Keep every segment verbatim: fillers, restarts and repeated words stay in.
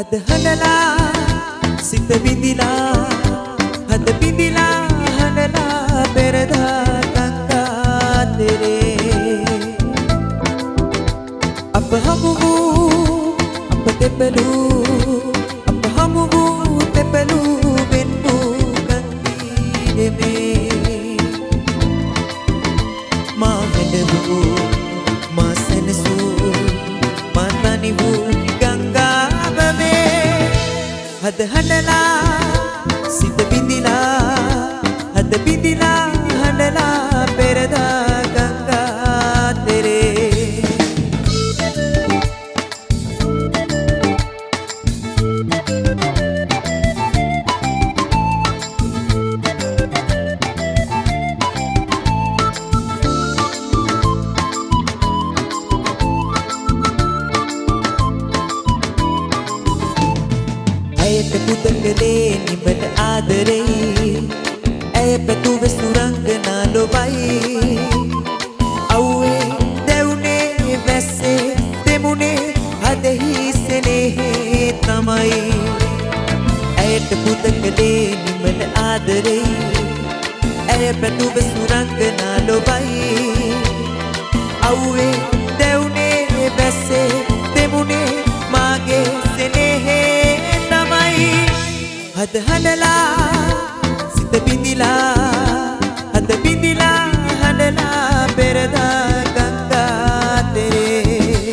හද හඬලා සිත බිඳිලා හද බිඳිලා හඬලා පෙරදා ගංගා තෙරේ අප හමු වූ අප දෙපළූ අප හමු වූ දෙපළූ වෙන් වූ ගංගීරමේ මා හැඬ වූ මා සැනසූ මා තනි වූ හද හඬලා සිත බිඳිලා හද බිඳිලා හඬලා පෙරදා ගංගා තෙරේ ඇයට පුදකලේ නිඹට ආදරෙයි ඇය පැතුවෙ සුරංගනා ලොබයි අව්වේ දැවුනේ වැස්සේ දෙමුනේ හදෙහි සෙනෙහේ තමයි ඇයට පුදකලේ නිඹට ආදරෙයි ඇය පැතුවෙ සුරංගනා ලොබයි අව්වේ දැවුනේ වැස්සේ දෙමුනේ මාගේ සෙනෙහේ හද හඬලා සිත බිඳිලා හද බිඳිලා හඬලා පෙරදා ගංගා තෙරේ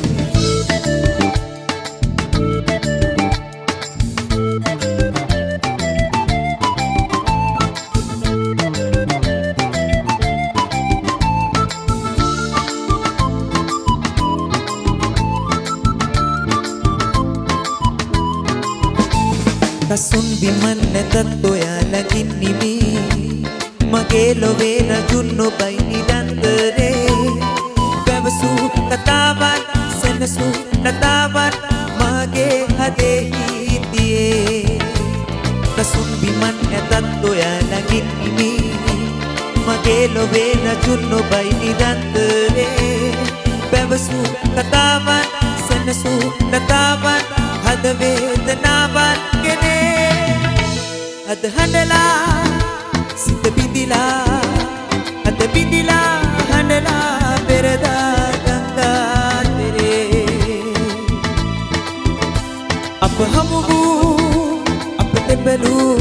කසුන් බිමන් නැතත් ඔයාලගින් නිමි මගේ ලොවේ රජුන් ඔබයි නිරන්තරේ පැවසූ කතාවත් සැනසූ කතාවත් මගේ හදෙහි තියේ කසුන් බිමන් නැතත් ඔයාලගින් නිමි මගේ ලොවේ රජුන් ඔබයි නිරන්තරේ පැවසූ කතාවත් සැනසූ කතාවත් හද වේදනාවත් හද හඬලා සිත බිඳිලා හද බිඳිලා හඬලා පෙරදා ගංගා තෙරේ අප හමු වූ අප දෙපළූ